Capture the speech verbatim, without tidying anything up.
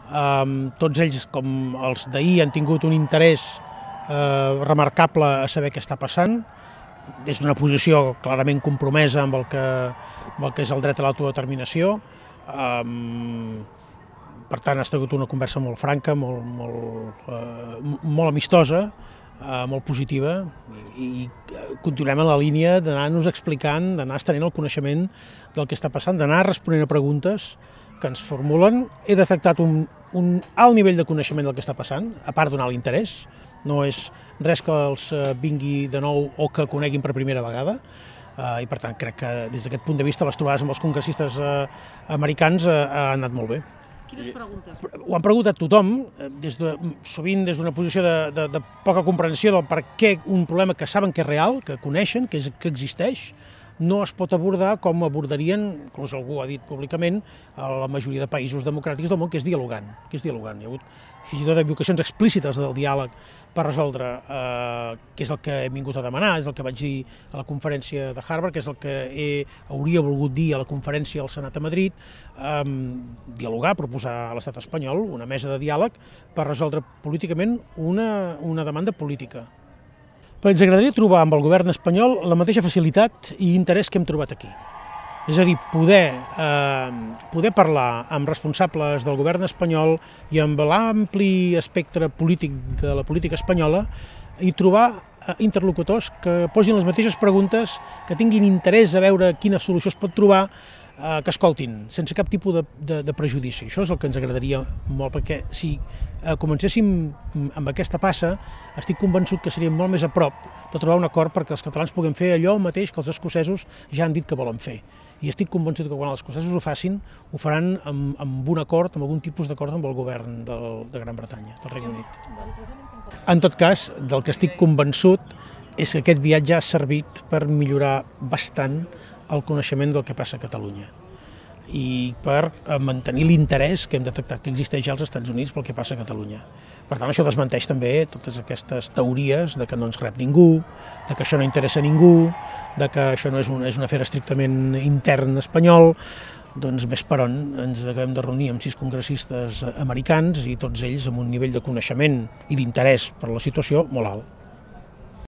Tots ells, com els d'ahir, han tingut un interès remarcable a saber què està passant, des d'una posició clarament compromesa amb el que, amb el que és el dret a l'autodeterminació. Per tant, ha estat una conversa molt franca, molt, molt, molt amistosa, molt positiva, i continuem en la línia d'anar-nos explicant, d'anar estenent el coneixement del que està passant, d'anar responent a preguntes que ens formulen. He detectat un, un alt nivell de coneixement del que està passant, a part d'un alt interès. No és res que els vingui de nou o que coneguin per primera vegada, i per tant crec que des d'aquest punt de vista les trobades amb els congressistes americans han anat molt bé. Quines preguntes? Ho han preguntat tothom, des de, sovint des d'una posició de, de, de poca comprensió del per què un problema que saben que és real, que coneixen, que, és, que existeix, no es pot abordar com abordarien, inclús algú ha dit públicament, a la majoria de països democràtics del món, que és dialogant. Que és dialogant. Hi ha hagut fins i tot evocacions explícites del diàleg per resoldre, eh, que és el que hem vingut a demanar, és el que vaig dir a la conferència de Harvard, que és el que he, hauria volgut dir a la conferència al Senat a Madrid, eh, dialogar, proposar a l'estat espanyol una mesa de diàleg per resoldre políticament una, una demanda política. Però ens agradaria trobar amb el govern espanyol la mateixa facilitat i interès que hem trobat aquí. És a dir, poder, eh, poder parlar amb responsables del govern espanyol i amb l'ampli espectre polític de la política espanyola i trobar interlocutors que posin les mateixes preguntes, que tinguin interès a veure quina solució es pot trobar, eh, que escoltin, sense cap tipus de, de, de prejudici. Això és el que ens agradaria molt, perquè si eh, comencéssim amb aquesta passa, estic convençut que seríem molt més a prop de trobar un acord perquè els catalans puguem fer allò mateix que els escocesos ja han dit que volen fer. I estic convençut que quan els escocesos ho facin, ho faran amb, amb un acord, amb algun tipus d'acord amb el govern del, de Gran Bretanya, del Regne Unit. En tot cas, del que estic convençut és que aquest viatge ha servit per millorar bastant el coneixement del que passa a Catalunya i per mantenir l'interès que hem detectat que existeix als Estats Units pel que passa a Catalunya. Per tant, això desmenteix també totes aquestes teories de que no ens rep ningú, de que això no interessa a ningú, de que això no és un, és un afer estrictament intern espanyol. Doncs més per on ens acabem de reunir amb sis congressistes americans i tots ells amb un nivell de coneixement i d'interès per la situació molt alt.